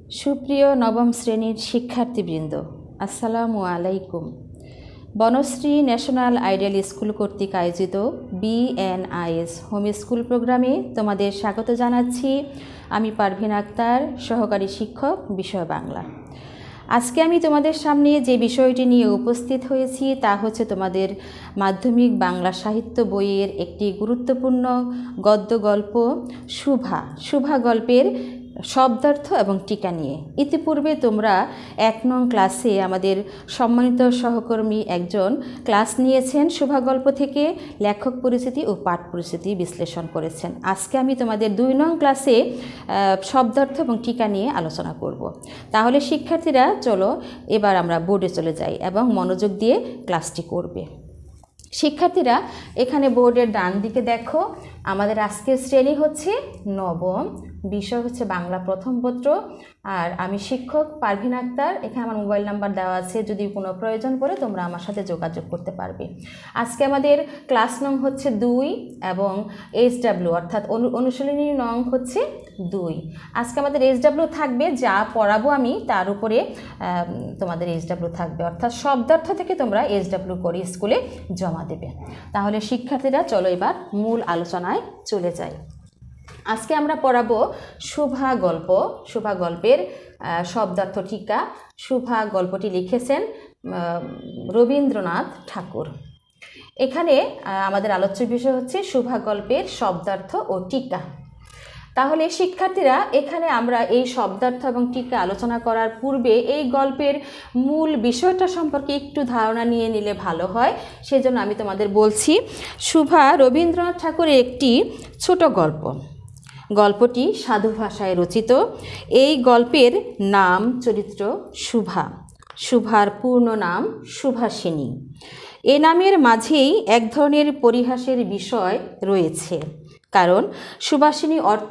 সুপ্রিয় নবম শ্রেণীর শিক্ষার্থীবৃন্দ, আসসালামু আলাইকুম। বনশ্রী ন্যাশনাল আইডিয়াল স্কুল কর্তৃক আয়োজিত BNIS হোম স্কুল প্রোগ্রামে তোমাদের স্বাগত জানাচ্ছি। আমি পারভিন আক্তার, সহকারী শিক্ষক, বিষয় বাংলা। আজকে আমি তোমাদের সামনে যে বিষয়টি নিয়ে উপস্থিত হয়েছি তা হচ্ছে তোমাদের মাধ্যমিক বাংলা সাহিত্য বইয়ের একটি গুরুত্বপূর্ণ গদ্য গল্প শুভা গল্পের শব্দার্থ এবং টিকা নিয়ে। ইতিপূর্বে তোমরা 1 নং ক্লাসে আমাদের সম্মানিত সহকর্মী একজন ক্লাস নিয়েছেন, শুভা গল্প থেকে লেখক পরিচিতি ও পাঠ পরিচিতি বিশ্লেষণ করেছেন। আজকে আমি তোমাদের 2 নং ক্লাসে শব্দার্থ এবং টিকা নিয়ে আলোচনা করব। তাহলে শিক্ষার্থীরা চলো এবার আমরা বোর্ডে চলে যাই এবং মনোযোগ দিয়ে ক্লাসটি করবে। শিক্ষার্থীরা এখানে বোর্ডের ডান দিকে দেখো, আমাদের আজকের শ্রেণী হচ্ছে নবম, বিষয় হচ্ছে বাংলা প্রথম পত্র, আর আমি শিক্ষক পারভিন আক্তার। এখানে আমার মোবাইল নাম্বার দেওয়া আছে, যদি কোনো প্রয়োজন পড়ে তোমরা আমার সাথে যোগাযোগ করতে পারবে। আজকে আমাদের ক্লাস নং হচ্ছে 2 এবং SW অর্থাৎ অনুশীলনী নং হচ্ছে 2। আজকে আমাদের SW থাকবে, যা পড়াবো আমি তার উপরে তোমাদের SW থাকবে, অর্থাৎ শব্দার্থ থেকে তোমরা SW করে স্কুলে জমা দেবে। তাহলে শিক্ষার্থীরা চলো এবার মূল আলোচনায় চলে যাই। আজকে আমরা পড়াবো শুভা গল্প। শুভা গল্পের শব্দার্থ টিকা। শুভা গল্পটি লিখেছেন রবীন্দ্রনাথ ঠাকুর। এখানে আমাদের আলোচ্য বিষয় হচ্ছে শুভা গল্পের শব্দার্থ ও টিকা। তাহলে শিক্ষার্থীরা এখানে আমরা এই শব্দার্থ এবং টিকা আলোচনা করার পূর্বে এই গল্পের মূল বিষয়টা সম্পর্কে একটু ধারণা নিয়ে নিলে ভালো হয়। সেজন্য আমি তোমাদের বলছি, শুভা রবীন্দ্রনাথ ঠাকুরের একটি ছোট গল্প। গল্পটি সাধু ভাষায় রচিত। এই গল্পের নাম চরিত্র শুভা। শুভার পূর্ণ নাম সুভাষিনী। এ নামের মাঝেই এক ধরনের পরিহাসের বিষয় রয়েছে, কারণ সুভাষিনী অর্থ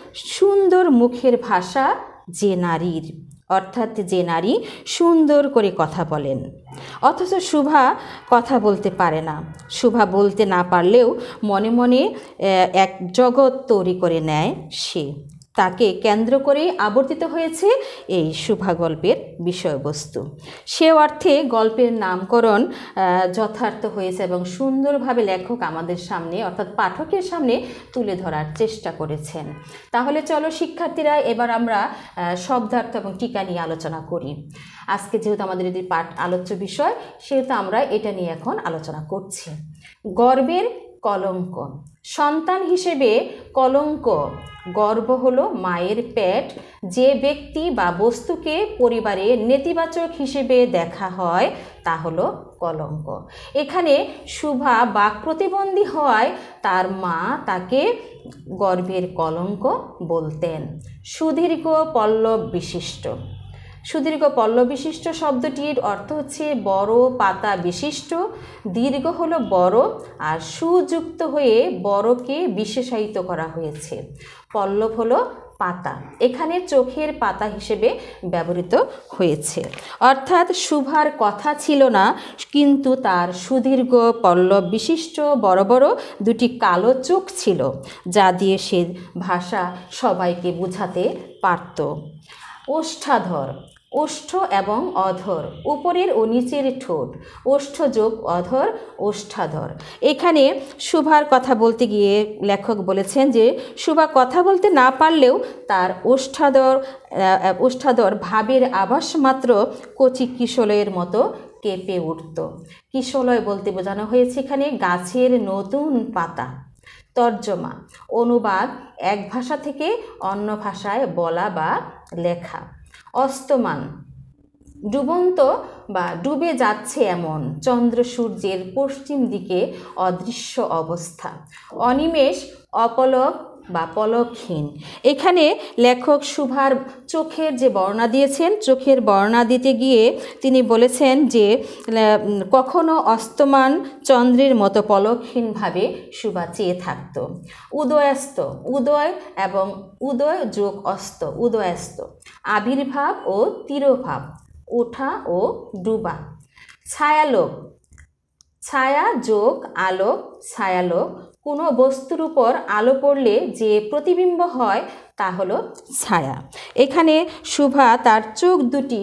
সুন্দর মুখের ভাষা যে নারীর, অর্থাৎ যে নারী সুন্দর করে কথা বলেন। অথচ শুভা কথা বলতে পারে না। শুভা বলতে না পারলেও মনে মনে এক জগৎ তৈরি করে নেয় সে। তাকে কেন্দ্র করেই আবর্তিত হয়েছে এই শুভা গল্পের বিষয়বস্তু। সে অর্থে গল্পের নামকরণ যথার্থ হয়েছে এবং সুন্দরভাবে লেখক আমাদের সামনে অর্থাৎ পাঠকের সামনে তুলে ধরার চেষ্টা করেছেন। তাহলে চলো শিক্ষার্থীরা এবার আমরা শব্দার্থ এবং টিকা নিয়ে আলোচনা করি। আজকে যেহেতু আমাদের এটি পাঠ আলোচ্য বিষয়, সেহেতু আমরা এটা নিয়ে এখন আলোচনা করছি। গর্বের কলঙ্ক। সন্তান হিসেবে কলঙ্ক। গর্ব হলো মায়ের পেট। যে ব্যক্তি বা বস্তুকে পরিবারে নেতিবাচক হিসেবে দেখা হয় তা হলো কলঙ্ক। এখানে শুভা বাক প্রতিবন্ধী হওয়ায় তার মা তাকে গর্বের কলঙ্ক বলতেন। সুদীর্ঘ পল্লব বিশিষ্ট। সুদীর্ঘ পল্লব বিশিষ্ট শব্দটির অর্থ হচ্ছে বড় পাতা বিশিষ্ট। দীর্ঘ হলো বড়, আর সুযুক্ত হয়ে বড়কে বিশেষায়িত করা হয়েছে। পল্লব হলো পাতা, এখানে চোখের পাতা হিসেবে ব্যবহৃত হয়েছে। অর্থাৎ শুভার কথা ছিল না, কিন্তু তার সুদীর্ঘ পল্লব বিশিষ্ট বড় বড় 2টি কালো চোখ ছিল, যা দিয়ে সে ভাষা সবাইকে বোঝাতে পারত। ওষ্ঠাধর। ওষ্ঠ এবং অধর, উপরের ও নিচের ঠোঁট। ওষ্ঠ যোগ অধর, ওষ্ঠাধর। এখানে শুভার কথা বলতে গিয়ে লেখক বলেছেন যে শুভা কথা বলতে না পারলেও তার ওষ্ঠাধর ভাবের আভাস মাত্র কচি কিশলয়ের মতো কেঁপে উঠত। কিশলয় বলতে বোঝানো হয়েছে এখানে গাছের নতুন পাতা। তর্জমা, অনুবাদ, এক ভাষা থেকে অন্য ভাষায় বলা বা লেখা। অস্তমান, ডুবন্ত বা ডুবে যাচ্ছে এমন, চন্দ্র সূর্যের পশ্চিম দিকে অদৃশ্য অবস্থা। অনিমেষ, অপলক বা পলকহীন। এখানে লেখক শুভার চোখের যে বর্ণনা দিয়েছেন, চোখের বর্ণনা দিতে গিয়ে তিনি বলেছেন যে কখনো অস্তমান চন্দ্রের মতো পলকহীনভাবে শুভা চেয়ে থাকত। উদয়াস্ত, উদয় এবং উদয় যোগ অস্ত, উদয়াস্ত। আবির্ভাব ও তিরোভাব, ওঠা ও ডুবা। ছায়ালোক, ছায়া যোগ আলোক, ছায়ালোক। কোনো বস্তুর উপর আলো পড়লে যে প্রতিবিম্ব হয় তা হলো ছায়া। এখানে শুভা তার চোখ দুটি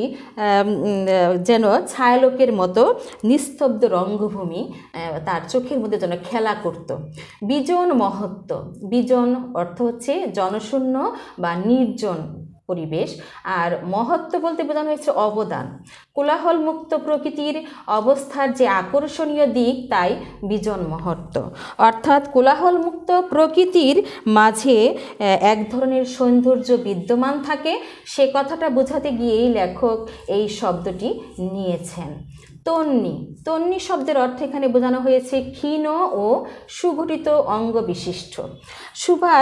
যেন ছায়ালোকের মতো নিস্তব্ধ রঙ্গভূমি তার চোখের মধ্যে যেন খেলা করত। বিজন মহত্ব, বিজন অর্থ হচ্ছে জনশূন্য বা নির্জন পরিবেশ, আর মহত্ব বলতে বোঝানো হয়েছে অবদান। কোলাহল মুক্ত প্রকৃতির অবস্থার যে আকর্ষণীয় দিক তাই বিজন মহত্ব, অর্থাৎ কোলাহল মুক্ত প্রকৃতির মাঝে এক ধরনের সৌন্দর্য বিদ্যমান থাকে, সে কথাটা বোঝাতে গিয়েই লেখক এই শব্দটি নিয়েছেন। তন্নি, তন্নি শব্দের অর্থ এখানে বোঝানো হয়েছে ক্ষীণ ও সুগঠিত অঙ্গ বিশিষ্ট। সুভার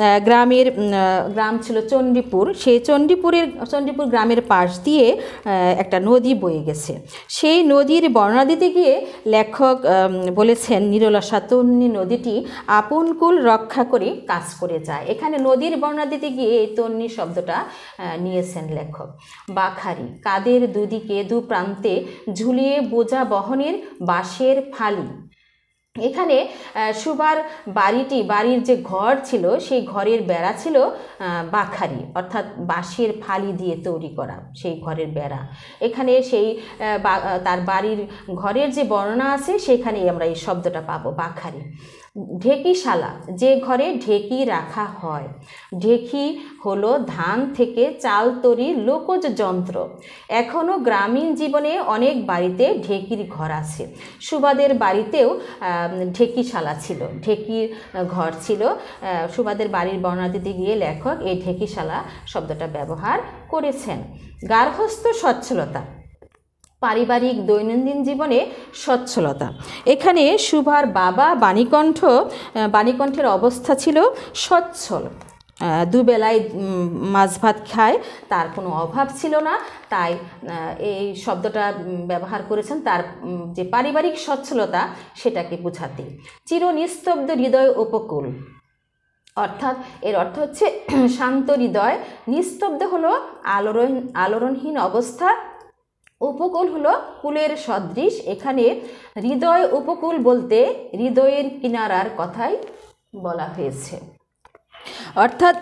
গ্রাম ছিল চণ্ডীপুর, সেই চণ্ডীপুর গ্রামের পাশ দিয়ে একটা নদী বয়ে গেছে। সেই নদীর বর্ণনা দিতে গিয়ে লেখক বলেছেন নিরলসা তন্নি নদীটি আপন কুল রক্ষা করে কাজ করে যায়। এখানে নদীর বর্ণনা দিতে গিয়ে এই তন্নি শব্দটা নিয়েছেন লেখক। বাখারি, কাদের দুদিকে দু প্রান্তে ঝুলিয়ে বোঝা বহনের বাঁশের ফালি। এখানে সুভার বাড়ির যে ঘর ছিল সেই ঘরের বেড়া ছিল বাখারি, অর্থাৎ বাঁশের ফালি দিয়ে তৈরি করা সেই ঘরের বেড়া। এখানে সেই তার বাড়ির ঘরের যে বর্ণনা আছে সেখানেই আমরা এই শব্দটা পাবো, বাখারি। ঢেকিশালা, যে ঘরে ঢেকি রাখা হয়। ঢেকি হলো ধান থেকে চাল তৈরির লোকজ যন্ত্র। এখনও গ্রামীণ জীবনে অনেক বাড়িতে ঢেকির ঘর আছে। সুভাদের বাড়িতেও ঢেকিশালা ছিল, ঢেকির ঘর ছিল। সুভাদের বাড়ির বর্ণনা দিতে গিয়ে লেখক এই ঢেকিশালা শব্দটা ব্যবহার করেছেন। গার্হস্থ্য সচ্ছলতা, পারিবারিক দৈনন্দিন জীবনে সচ্ছলতা। এখানে সুভার বাবা বাণীকণ্ঠের অবস্থা ছিল সচ্ছল, দুবেলায় মাছ ভাত খায়, তার কোনো অভাব ছিল না, তাই এই শব্দটা ব্যবহার করেছেন তার যে পারিবারিক সচ্ছলতা সেটাকে বোঝাতে। চিরনিস্তব্ধ হৃদয় উপকূল, অর্থাৎ এর অর্থ হচ্ছে শান্ত হৃদয়। নিস্তব্ধ হলো আলোড়নহীন অবস্থা, উপকূল হলো কুলের সদৃশ। এখানে হৃদয় উপকূল বলতে হৃদয়ের কিনারার কথাই বলা হয়েছে। অর্থাৎ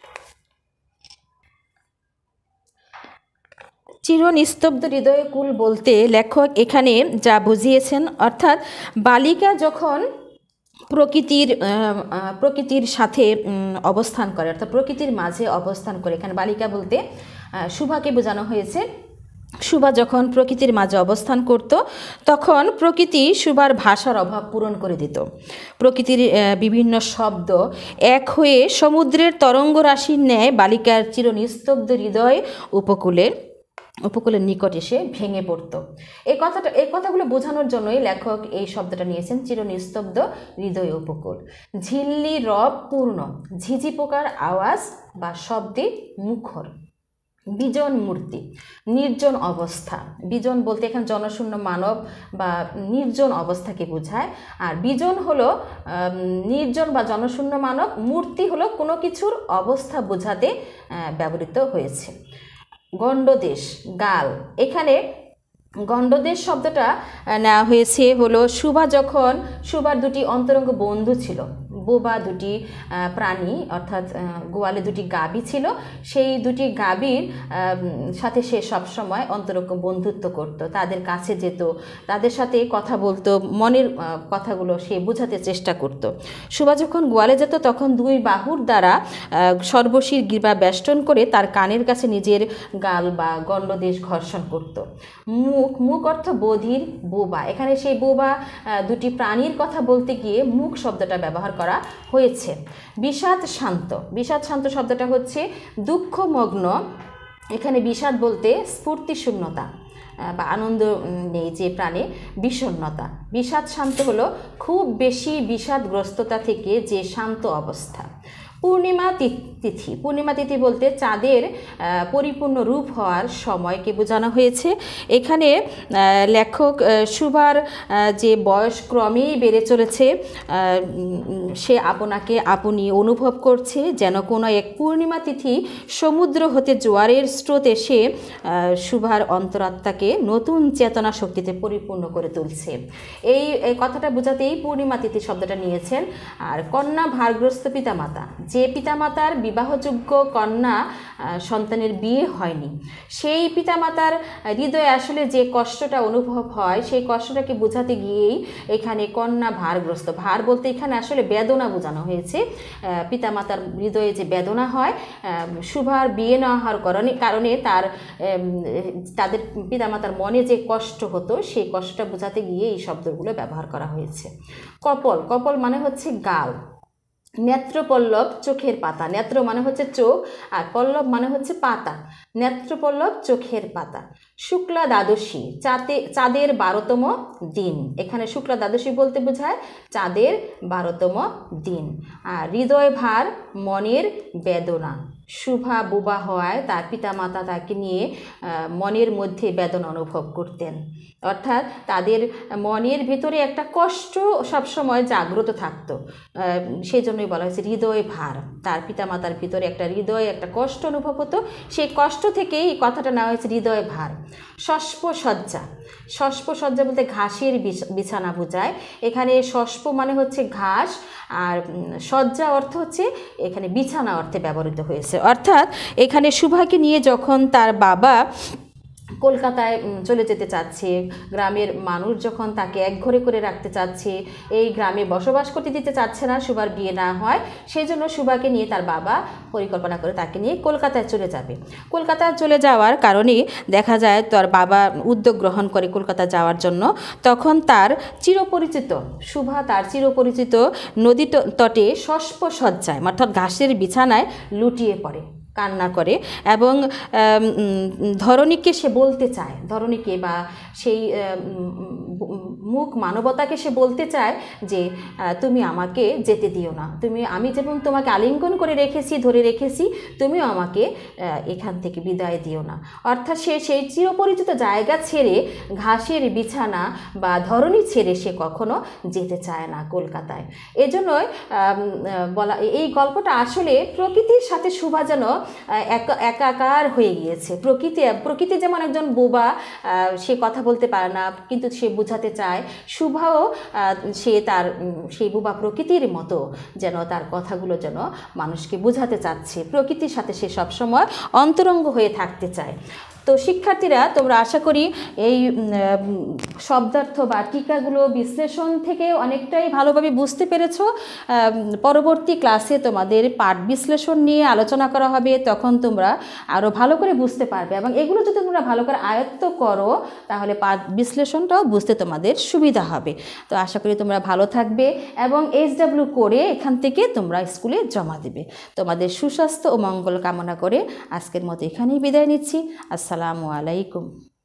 চিরনিস্তব্ধ হৃদয় কুল বলতে লেখক এখানে যা বুঝিয়েছেন, অর্থাৎ বালিকা যখন প্রকৃতির সাথে অবস্থান করে, অর্থাৎ প্রকৃতির মাঝে অবস্থান করে, এখানে বালিকা বলতে সুভাকে বোঝানো হয়েছে। সুভা যখন প্রকৃতির মাঝে অবস্থান করত তখন প্রকৃতি সুভার ভাষার অভাব পূরণ করে দিত। প্রকৃতির বিভিন্ন শব্দ এক হয়ে সমুদ্রের তরঙ্গ রাশির ন্যায় বালিকার চিরনিস্তব্ধ হৃদয় উপকূলের নিকট এসে ভেঙে পড়ত। এই কথাগুলো বোঝানোর জন্যই লেখক এই শব্দটা নিয়েছেন, চিরনিস্তব্ধ হৃদয় উপকূল। ঝিল্লি রব পূর্ণ, ঝিঝি পোকার আওয়াজ বা শব্দে মুখর। বিজন মূর্তি, নির্জন অবস্থা। বিজন বলতে এখানে জনশূন্য মানব বা নির্জন অবস্থাকে বোঝায়। আর বিজন হলো নির্জন বা জনশূন্য মানব, মূর্তি হলো কোনো কিছুর অবস্থা বোঝাতে ব্যবহৃত হয়েছে। গণ্ডদেশ, গাল। এখানে গণ্ডদেশ শব্দটা নেওয়া হয়েছে হলো সুভার দুটি অন্তরঙ্গ বন্ধু ছিল, বোবা দুটি প্রাণী, অর্থাৎ গোয়ালে দুটি গাভী ছিল। সেই দুটি গাভীর সাথে সে সবসময় অন্তরঙ্গ বন্ধুত্ব করত, তাদের কাছে যেত, তাদের সাথে কথা বলতো, মনের কথাগুলো সে বোঝাতে চেষ্টা করত। সুভা যখন গোয়ালে যেত তখন দুই বাহুর দ্বারা সর্বশীর গ্রীবা বেষ্টন করে তার কানের কাছে নিজের গাল বা গণ্ডদেশ ঘর্ষণ করত। মুখ অর্থ বধির, বোবা। এখানে সেই বোবা দুটি প্রাণীর কথা বলতে গিয়ে মুখ শব্দটা ব্যবহার করা হয়েছে। বিষাদ শান্ত, বিষাদ শান্ত শব্দটা হচ্ছে দুঃখমগ্ন। এখানে বিষাদ বলতে স্ফূর্তি শূন্যতা বা আনন্দ নেই যে প্রাণে, বিষণ্ণতা। বিষাদ শান্ত হলো খুব বেশি বিষাদগ্রস্ততা থেকে যে শান্ত অবস্থা। পূর্ণিমা তিথি, পূর্ণিমা তিথি বলতে চাঁদের পরিপূর্ণ রূপ হওয়ার সময়কে বোঝানো হয়েছে। এখানে লেখক সুভার যে বয়স ক্রমেই বেড়ে চলেছে, সে আপনাকে আপনি অনুভব করছে যেন কোনো এক পূর্ণিমা তিথি সমুদ্র হতে জোয়ারের স্রোত এসে সুভার অন্তরাত্মাকে নতুন চেতনা শক্তিতে পরিপূর্ণ করে তুলছে। এই কথাটা বোঝাতেই পূর্ণিমা তিথি শব্দটা নিয়েছেন। আর কন্যা ভারগ্রস্ত পিতামাতা, যে পিতামাতার বিবাহযোগ্য কন্যা সন্তানের বিয়ে হয়নি, সেই পিতামাতার হৃদয়ে আসলে যে কষ্টটা অনুভব হয়, সেই কষ্টটাকে বোঝাতে গিয়েই এখানে কন্যা ভারগ্রস্ত, ভার বলতে এখানে আসলে বেদনা বোঝানো হয়েছে। পিতামাতার হৃদয়ে যে বেদনা হয়, শুভার বিয়ে না হওয়ার কারণে তাদের পিতামাতার মনে যে কষ্ট হতো, সেই কষ্টটা বোঝাতে গিয়ে এই শব্দগুলো ব্যবহার করা হয়েছে। কপল, কপল মানে হচ্ছে গাল। নেত্রপল্লব চোখের পাতা, নেত্র মানে হচ্ছে চোখ আর পল্লব মানে হচ্ছে পাতা, নেত্রপল্লব চোখের পাতা। শুক্লা দ্বাদশী, চাঁদের 12তম দিন, এখানে শুক্লা দ্বাদশী বলতে বোঝায় চাঁদের 12তম দিন। আর হৃদয় ভার মনের বেদনা, শুভা বোবা হওয়ায় তার পিতামাতা তাকে নিয়ে মনের মধ্যে বেদনা অনুভব করতেন, অর্থাৎ তাদের মনের ভিতরে একটা কষ্ট সবসময় জাগ্রত থাকতো, সেই জন্যই বলা হয়েছে হৃদয় ভার। তার পিতামাতার ভিতরে একটা হৃদয়ে একটা কষ্ট অনুভব হতো, সেই কষ্ট থেকেই এই কথাটা নেওয়া হয়েছে হৃদয় ভার। শস্পসজ্জা, শস্পসজ্জা বলতে ঘাসের বিছানা বোঝায়। এখানে শস্প মানে হচ্ছে ঘাস, আর সজ্জা অর্থ হচ্ছে এখানে বিছানা অর্থে ব্যবহৃত হয়েছে। অর্থাৎ এখানে শুভাকে নিয়ে যখন তার বাবা কলকাতায় চলে যেতে চাচ্ছে, গ্রামের মানুষ যখন তাকে একঘরে করে রাখতে চাচ্ছে, এই গ্রামে বসবাস করতে দিতে চাচ্ছে না, শুভার বিয়ে না হয়, সেই জন্য শুভাকে নিয়ে তার বাবা পরিকল্পনা করে তাকে নিয়ে কলকাতায় চলে যাবে। কলকাতায় চলে যাওয়ার কারণে দেখা যায় তার বাবা উদ্যোগ গ্রহণ করে কলকাতা যাওয়ার জন্য। তখন তার চিরপরিচিত শুভা তার চিরপরিচিত নদী তটে শস্পসজ্জায় অর্থাৎ ঘাসের বিছানায় লুটিয়ে পড়ে, কান্না করে এবং ধরণীকে সে বলতে চায়, ধরণীকে বা সেই মুখ মানবতাকে সে বলতে চায় যে তুমি আমাকে যেতে দিও না, আমি যেমন তোমাকে আলিঙ্গন করে রেখেছি, ধরে রেখেছি, তুমিও আমাকে এখান থেকে বিদায় দিও না। অর্থাৎ সে সেই চিরপরিচিত জায়গা ছেড়ে, ঘাসের বিছানা বা ধরণী ছেড়ে সে কখনো যেতে চায় না কলকাতায়। এজন্যই বলা, এই গল্পটা আসলে প্রকৃতির সাথে শুভা যেন একাকার হয়ে গিয়েছে। প্রকৃতি যেমন একজন বোবা, সে কথা বলতে পারে না, কিন্তু সে বোঝাতে চায়, শুভাও সে তার সেই বোবা প্রকৃতির মতো যেন তার কথাগুলো যেন মানুষকে বোঝাতে চাচ্ছে, প্রকৃতির সাথে সে সবসময় অন্তরঙ্গ হয়ে থাকতে চায়। তো শিক্ষার্থীরা, তোমরা আশা করি এই শব্দার্থ বা টিকাগুলো বিশ্লেষণ থেকে অনেকটাই ভালোভাবে বুঝতে পেরেছ। পরবর্তী ক্লাসে তোমাদের পাঠ বিশ্লেষণ নিয়ে আলোচনা করা হবে, তখন তোমরা আরও ভালো করে বুঝতে পারবে, এবং এগুলো যদি তোমরা ভালো করে আয়ত্ত করো তাহলে পাঠ বিশ্লেষণটাও বুঝতে তোমাদের সুবিধা হবে। তো আশা করি তোমরা ভালো থাকবে এবং HW করে এখান থেকে তোমরা স্কুলে জমা দেবে। তোমাদের সুস্বাস্থ্য ও মঙ্গল কামনা করে আজকের মতো এখানেই বিদায় নিচ্ছি। আসসালামু আলাইকুম।